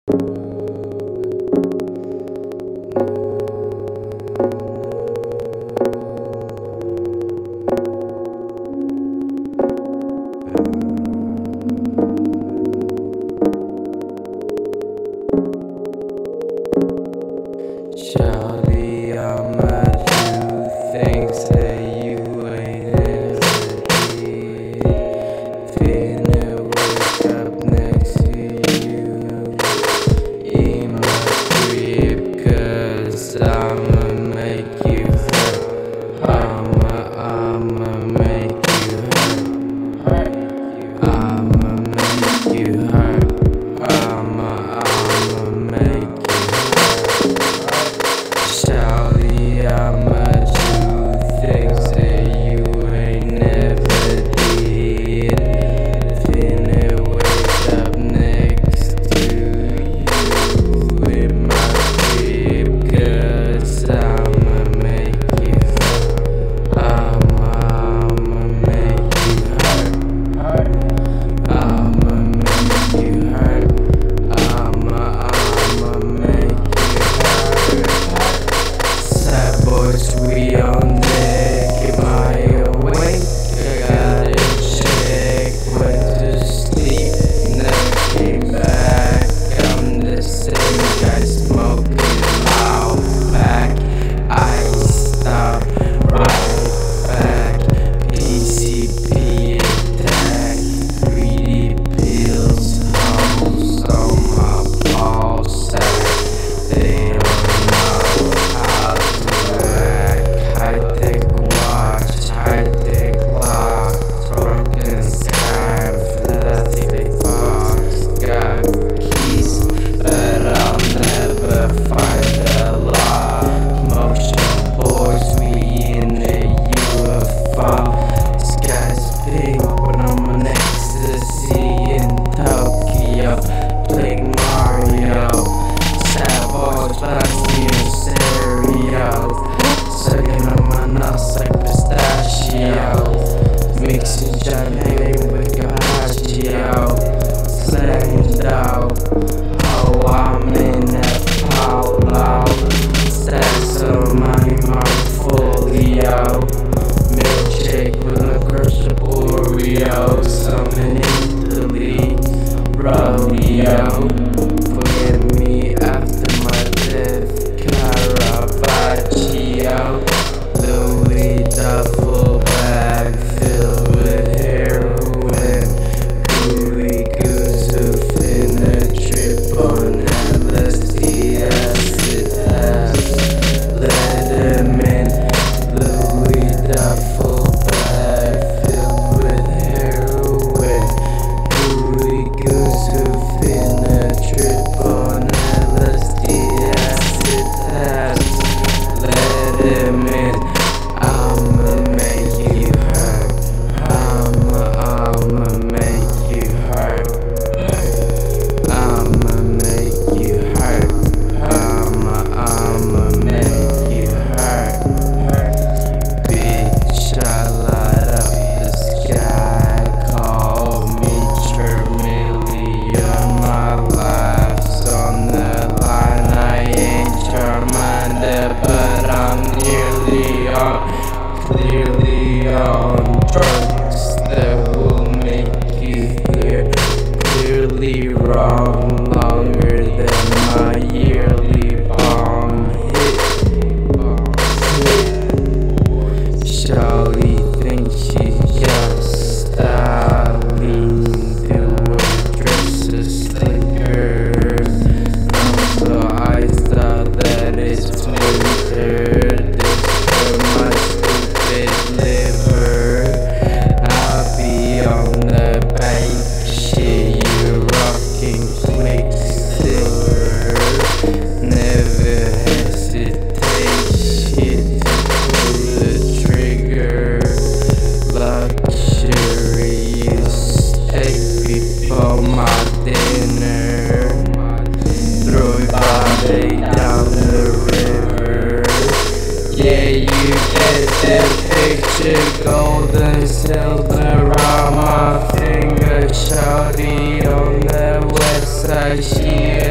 Shawty, I'ma do things that you ain't ever did. Finna wake up next to you in my crib, 'cause I'ma make you hurt. I'ma make you hurt. I'ma make you hurt. I'ma make you Shawty, I'ma do things that you ain't never did. Finna wake up next to you in my crib, 'cause I'ma make you hurt. I'ma make you hurt. I'ma make you hurt. I'ma make you hurt. Sad boys, we on deck. Am I awake? I gotta check when to sleep. Never came back. I'm the same guy smoking loud back. I stop right back. PCP attack. 3D pills, holes on my ball sack. They don't know how to act. High-tech watch, high-tech clock, broken sky, plastic box. Got keys, but I'll never find the lock. Motion boys, we in the UFO. Sky's pink when I'm on ecstasy in Tokyo. Play Mario. Sad boys, but I see in stereo. Sucking on my nuts like pistachios. Mixing champagne with Carpaccio. Slaying dope. Oh, I'm in that Paulo. Stacks of money, portfolio. Milkshake with a crushable Oreos. I'm in Italy. Rodeo. Forget me after my death. Caravaggio. Louis duffel bag filled with heroin. Gooey goose who finna trip on LSD acid test. Let him in. Louis duffel bag filled with heroin. Gooey goose who finna trip on LSD acid test. Let him in. I'ma make you hurt. I'ma make you hurt. I'ma make you hurt. I'ma make you hurt. Bitch, I light up the sky. Call me Charmeleon. My life's on the line. I ain't Charmander, but I'm clearly on drugs that will make you hear clearly wrong. Longer than my yearly bong hit. Shawty thinks she's got styling, do her dress a slicker. Also, I thought that it's winter. This for my stupid liver. I'll be on the bike shit. You rocking Quicksilver. Never hesitate. Shit to pull the trigger. Luxurious steak before my dinner. Throw your body down the river. Yeah, you get the picture. Gold and silver on my finger. Shawty on the west side, she